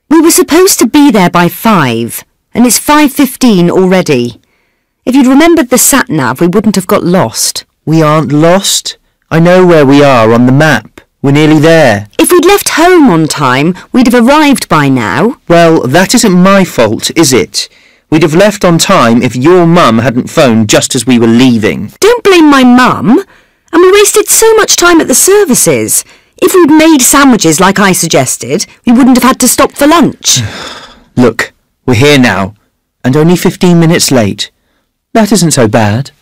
We were supposed to be there by 5, and it's 5:15 already. If you'd remembered the sat-nav, we wouldn't have got lost. We aren't lost. I know where we are on the map. We're nearly there. If we'd left home on time, we'd have arrived by now. Well, that isn't my fault, is it? We'd have left on time if your mum hadn't phoned just as we were leaving. Don't blame my mum. And we wasted so much time at the services. If we'd made sandwiches like I suggested, we wouldn't have had to stop for lunch. Look, we're here now, and only 15 minutes late. That isn't so bad.